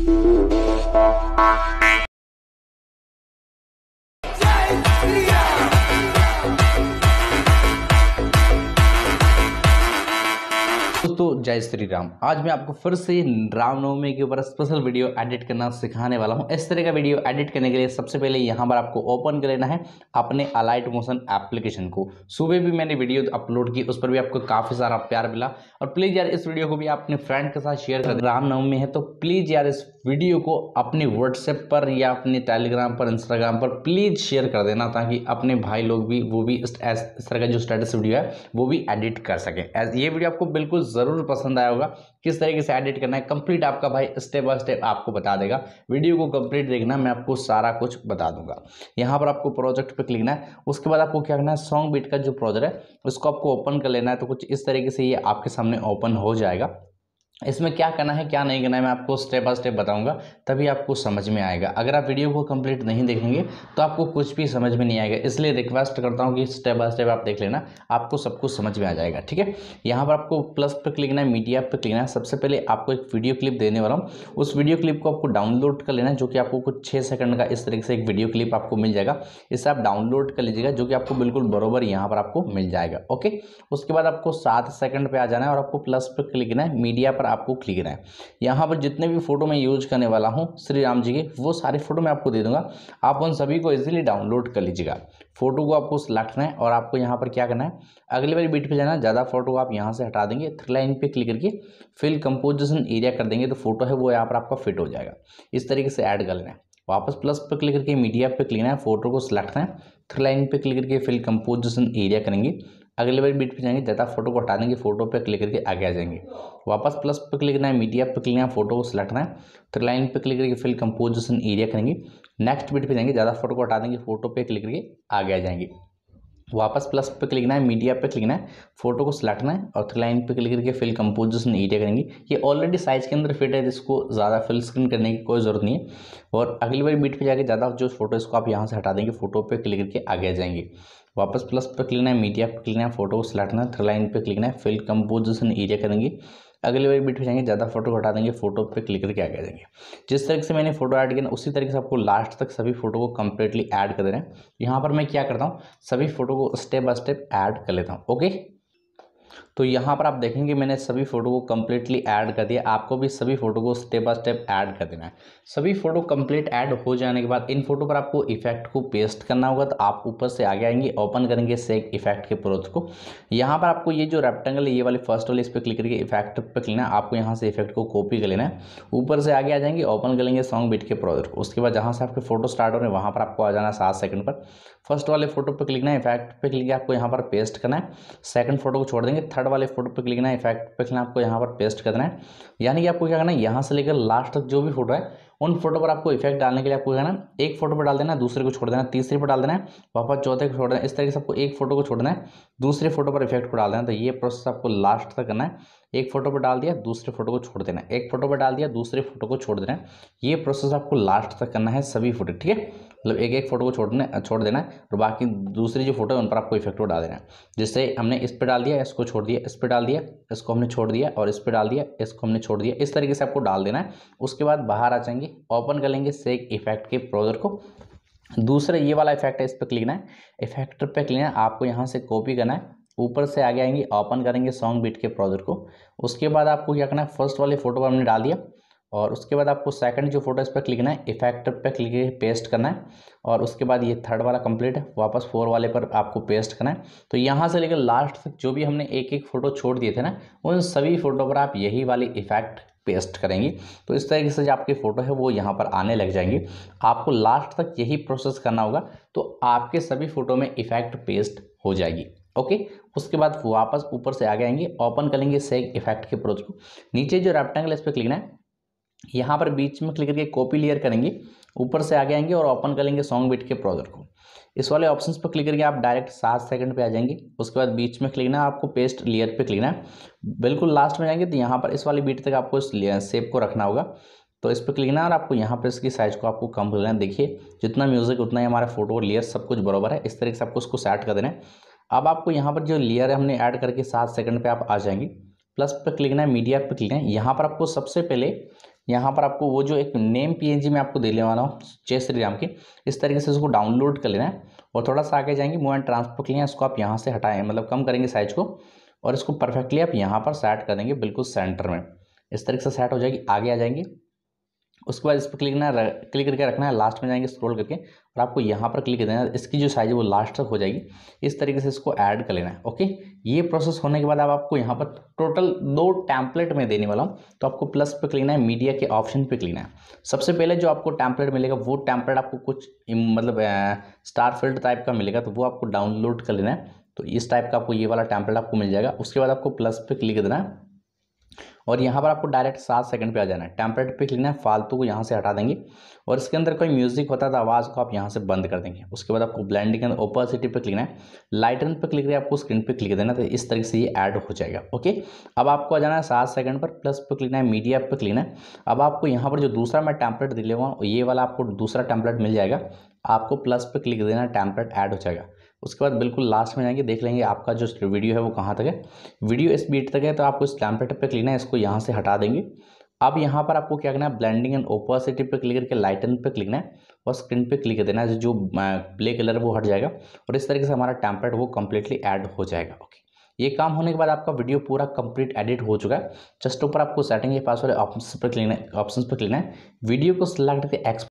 दोस्तों जय श्री राम। आज मैं आपको फिर से रामनवमी के ऊपर स्पेशल वीडियो एडिट करना सिखाने वाला हूं। इस तरह का वीडियो एडिट करने के लिए सबसे पहले यहां पर आपको ओपन कर लेना है अपने अलाइट मोशन एप्लीकेशन को। सुबह भी मैंने वीडियो अपलोड की, उस पर भी आपको काफ़ी सारा प्यार मिला। और प्लीज़ यार इस वीडियो को भी अपने फ्रेंड के साथ शेयर कर। रामनवमी है तो प्लीज़ यार इस वीडियो को अपने व्हाट्सएप पर या अपने टेलीग्राम पर, इंस्टाग्राम पर प्लीज़ शेयर कर देना, ताकि अपने भाई लोग भी वो भी इस तरह का जो स्टेटस वीडियो है वो भी एडिट कर सकें। ये वीडियो आपको बिल्कुल ज़रूर पसंद आया होगा। किस तरीके से एडिट करना है कंप्लीट आपका भाई स्टेप बाय स्टेप आपको बता देगा। वीडियो को कंप्लीट देखना, मैं आपको सारा कुछ बता दूंगा। यहाँ पर आपको प्रोजेक्ट पे क्लिक करना है। उसके बाद आपको क्या करना है, सॉन्ग बीट का जो प्रोजेक्ट है उसको आपको ओपन कर लेना है। तो कुछ इस तरीके से ये आपके सामने ओपन हो जाएगा। इसमें क्या करना है क्या नहीं करना है मैं आपको स्टेप बाय स्टेप बताऊंगा, तभी आपको समझ में आएगा। अगर आप वीडियो को कंप्लीट नहीं देखेंगे तो आपको कुछ भी समझ में नहीं आएगा। इसलिए रिक्वेस्ट करता हूं कि स्टेप बाय स्टेप आप देख लेना, आपको सब कुछ समझ में आ जाएगा। ठीक है, यहाँ पर आपको प्लस पर क्लिक करना है, मीडिया पर क्लिक करना है। सबसे पहले आपको एक वीडियो क्लिप देने वाला हूँ, उस वीडियो क्लिप को आपको डाउनलोड कर लेना है, जो कि आपको कुछ 6 सेकंड का इस तरीके से एक वीडियो क्लिप आपको मिल जाएगा। इसे आप डाउनलोड कर लीजिएगा, जो कि आपको बिल्कुल बरोबर यहाँ पर आपको मिल जाएगा। ओके, उसके बाद आपको 7 सेकंड पे आ जाना है और आपको प्लस पर क्लिक करना है, मीडिया पर आपको क्लिक करना है। यहाँ पर जितने भी फोटो मैं यूज करने वाला हूँ श्री राम जी के, वो सारे फोटो मैं आपको दे दूंगा। आप उन सभी को इजीली डाउनलोड कर लीजिएगा। फोटो को आपको सिलेक्ट करना है और आपको यहाँ पर क्या करना है, अगली बार बीट पे जाना है। ज़्यादा फोटो को आप यहाँ से हटा देंगे, थ्री लाइन पे क्लिक करके फिल कंपोजिशन एरिया कर देंगे, तो फोटो है वो यहाँ पर आपका फिट हो जाएगा। इस तरीके से ऐड कर लेना है। वापस प्लस पर क्लिक करके मीडिया पे क्लिक करना है, फोटो को सिलेक्ट करना है, थ्री लाइन पे क्लिक करके फिल कंपोजिशन एरिया करेंगे। अगले बार बीट पे जाएंगे, ज़्यादा फोटो को हटा देंगे, फोटो पे क्लिक करके आगे आ जाएंगे। वापस प्लस पे क्लिक करना है, मीडिया पे क्लिक करना है, फोटो को सिलेक्ट करना है, थ्री लाइन पे क्लिक करके फिल कंपोजिशन एरिया करेंगे। नेक्स्ट बीट पे जाएंगे, ज़्यादा फोटो को हटा देंगे, फोटो पे क्लिक करके आगे आ जाएंगे। वापस प्लस पे क्लिक करना है, मीडिया पे क्लिक करना है, फोटो को सिलेक्ट करना है और थ्री लाइन पे क्लिक करके फिल कंपोजिशन एरिया करेंगे। ये ऑलरेडी साइज के अंदर फिट है, इसको ज़्यादा फिल स्क्रीन करने की कोई ज़रूरत नहीं है। और अगली बार बीट पे जाके ज़्यादा जो फोटो इसको आप यहाँ से हटा देंगे, फोटो पे क्लिक करके आगे आ जाएंगे। वापस प्लस पे क्लिक करना है, मीडिया पे क्लिक करना है, फोटो को सिलेक्ट करना है, थ्री लाइन पे क्लिक करना है, फिल कंपोजिशन एरिया करेंगे। अगले बार बीट पे जाएंगे, ज़्यादा फोटो को हटा देंगे, फोटो पे क्लिक करके आगे आ जाएंगे। जिस तरीके से मैंने फोटो ऐड किया उसी तरीके से आपको लास्ट तक सभी फोटो को कंप्लीटली ऐड कर देना है। यहाँ पर मैं क्या करता हूँ, सभी फोटो को स्टेप बाय स्टेप ऐड कर लेता हूँ। ओके, तो यहाँ पर आप देखेंगे मैंने सभी फोटो को कम्प्लीटली ऐड कर दिया। आपको भी सभी फोटो को स्टेप बाय स्टेप ऐड कर देना है। सभी फोटो कंप्लीट ऐड हो जाने के बाद इन फोटो पर आपको इफेक्ट को पेस्ट करना होगा। तो आप ऊपर से आगे आएंगे, ओपन करेंगे सेक इफेक्ट के प्रोजेक्ट को। यहाँ पर आपको ये जो रेक्टेंगल है ये वाले फर्स्ट वाले, इस पर क्लिक करके इफेक्ट पर क्लिक करना है। आपको यहाँ से इफेक्ट को कॉपी कर लेना है, ऊपर से आगे आ जाएंगे, ओपन कर लेंगे सॉन्ग बीट के प्रोजेक्ट को। उसके बाद जहाँ से आपके फोटो स्टार्ट हो रहे हैं वहाँ पर आपको आ जाना है 7 सेकंड पर। फर्स्ट वाले फोटो पर क्लिक करना है, इफेक्ट पे क्लिक आपको यहाँ पर पेस्ट करना है। सेकंड फोटो को छोड़ देंगे, थर्ड वाले फोटो पे क्लिक करना है, इफेक्ट पे क्लिक आपको यहाँ पर पेस्ट कर देना है। यानी कि आपको क्या करना है, यहाँ से लेकर लास्ट तक जो भी फोटो है उन फोटो पर आपको इफेक्ट डालने के लिए आपको क्या करना है, एक फोटो पर डाल देना है, दूसरे को छोड़ देना है, तीसरे पर डाल देना है, वापस चौथे को छोड़ देना है। इस तरीके से आपको एक फोटो को छोड़ना है, दूसरे फोटो पर इफेक्ट को डाल देना है। तो ये प्रोसेस आपको लास्ट तक करना है। एक फोटो पर डाल दिया, दूसरे फोटो को छोड़ देना है, एक फोटो पर डाल दिया, दूसरे फोटो को छोड़ देना है। ये प्रोसेस आपको लास्ट तक करना है सभी फोटो। ठीक है, मतलब एक एक फोटो को छोड़ देना है और बाकी दूसरी जो फोटो है उन पर आपको इफेक्ट को डाल देना है। जैसे हमने इस पर डाल दिया, इसको छोड़ दिया, इस पर डाल दिया, इसको हमने छोड़ दिया, और इस पर डाल दिया, इसको हमने छोड़ दिया। इस तरीके से आपको डाल देना है। उसके बाद बाहर आ जाएंगे, ओपन कर लेंगे सेक इफेक्ट के प्रोजेक्ट को। दूसरा ये वाला इफेक्ट है, इस पर क्लिक करना है, इफेक्ट पे क्लिक करना है, आपको यहाँ से कॉपी करना है, ऊपर से आगे आएंगे, ओपन करेंगे सॉन्ग बीट के प्रोजेक्ट को। उसके बाद आपको क्या करना है, फर्स्ट वाले फोटो पर हमने डाल दिया और उसके बाद आपको सेकंड जो फोटो इस पर क्लिक करना है, इफेक्ट पे क्लिक करके पेस्ट करना है। और उसके बाद ये थर्ड वाला कंप्लीट है, वापस 4 वाले पर आपको पेस्ट करना है। तो यहाँ से लेकर लास्ट तक जो भी हमने एक एक फोटो छोड़ दिए थे ना, उन सभी फोटो पर आप यही वाली इफेक्ट पेस्ट करेंगे। तो इस तरीके से जो आपके फोटो है वो यहाँ पर आने लग जाएंगे। आपको लास्ट तक यही प्रोसेस करना होगा, तो आपके सभी फोटो में इफेक्ट पेस्ट हो जाएगी। ओके, उसके बाद वापस ऊपर से आगे आएंगे, ओपन करेंगे सेक इफेक्ट के प्रोजेक्ट को। नीचे जो रेक्टेंगल इस पर क्लिक करना है, यहाँ पर बीच में क्लिक करके कॉपी लेयर करेंगे, ऊपर से आगे आएंगे और ओपन करेंगे सॉन्ग बीट के प्रोजेक्ट को। इस वाले ऑप्शंस पर क्लिक करके आप डायरेक्ट 7 सेकंड पे आ जाएंगे। उसके बाद बीच में क्लिक करना है, आपको पेस्ट लेयर पे क्लिक करना है। बिल्कुल लास्ट में जाएंगे तो यहाँ पर इस वाली बीट तक आपको इस शेप को रखना होगा। तो इस पर क्लिक करना है और आपको यहाँ पर इसकी साइज को आपको कम कर लेना है। देखिए जितना म्यूजिक उतना ही हमारा फोटो लेयर सब कुछ बराबर है। इस तरीके से आपको उसको सेट कर देना है। अब आपको यहाँ पर जो लेयर है हमने ऐड करके 7 सेकंड पे आप आ जाएंगे। प्लस पे क्लिक करना है, मीडिया पे क्लिक करना है। यहाँ पर आपको सबसे पहले यहाँ पर आपको वो जो एक नेम पीएनजी में आपको देने वाला हूँ जय श्री राम की, इस तरीके से उसको डाउनलोड कर लेना है और थोड़ा सा आगे जाएंगे, मूव एंड ट्रांसफर के लिए इसको आप यहाँ से हटाएं, मतलब कम करेंगे साइज को और इसको परफेक्टली आप यहाँ पर सेट कर देंगे बिल्कुल सेंटर में। इस तरीके से सेट हो जाएगी। आगे आ जाएंगे, उसके बाद इस पर क्लिक करके रखना है, लास्ट में जाएंगे स्क्रॉल करके और आपको यहाँ पर क्लिक कर देना है। इसकी जो साइज है वो लास्ट तक हो जाएगी। इस तरीके से इसको ऐड कर लेना है। ओके, ये प्रोसेस होने के बाद अब आपको यहाँ पर टोटल 2 टेम्पलेट में देने वाला हूँ, तो आपको प्लस पे क्लिक करना है, मीडिया के ऑप्शन पे क्लिक करना है। सबसे पहले जो आपको टेम्पलेट मिलेगा वो टेम्पलेट आपको कुछ मतलब स्टार फील्ड टाइप का मिलेगा, तो वो आपको डाउनलोड कर लेना है। तो इस टाइप का आपको ये वाला टेम्पलेट आपको मिल जाएगा। उसके बाद आपको प्लस पे क्लिक कर देना है और यहाँ पर आपको डायरेक्ट 7 सेकंड पे आ जाना है। टेम्पलेट पे क्लिक करना है, फालतू को यहाँ से हटा देंगे और इसके अंदर कोई म्यूजिक होता है तो आवाज़ को आप यहाँ से बंद कर देंगे। उसके बाद आपको ब्लेंडिंग एंड ओपेसिटी पे क्लिक करना है, लाइटन पे क्लिक करके आपको स्क्रीन पे क्लिक देना, तो इस तरीके से ये ऐड हो जाएगा। ओके, अब आपको आ जाना है 7 सेकंड पर, प्लस पे क्लिक करना है, मीडिया पे क्लिक करना है। अब आपको यहाँ पर जो दूसरा मैं टेम्पलेट दिले हुआ ये वाला आपको दूसरा टेम्पलेट मिल जाएगा, आपको प्लस पे क्लिक देना, टेम्पलेट ऐड हो जाएगा। उसके बाद बिल्कुल लास्ट में जाएंगे, देख लेंगे आपका जो वीडियो है वो कहाँ तक है। वीडियो इस बीट तक है तो आपको इस टेम्पलेट पे क्लिक करना है, इसको यहाँ से हटा देंगे। अब यहाँ पर आपको क्या करना है, ब्लेंडिंग एंड ओपेसिटी पे क्लिक करके लाइटन पे क्लिक करना है और स्क्रीन पे क्लिक कर देना है, जो प्ले कलर वो हट जाएगा और इस तरीके से हमारा टेम्पलेट वो कम्प्लीटली ऐड हो जाएगा। ओके, ये काम होने के बाद आपका वीडियो पूरा कंप्लीट एडिट हो चुका है। जस्ट ऊपर आपको सेटिंग के पास वाले ऑप्शन पर क्लिक है, वीडियो को सिलेक्ट करके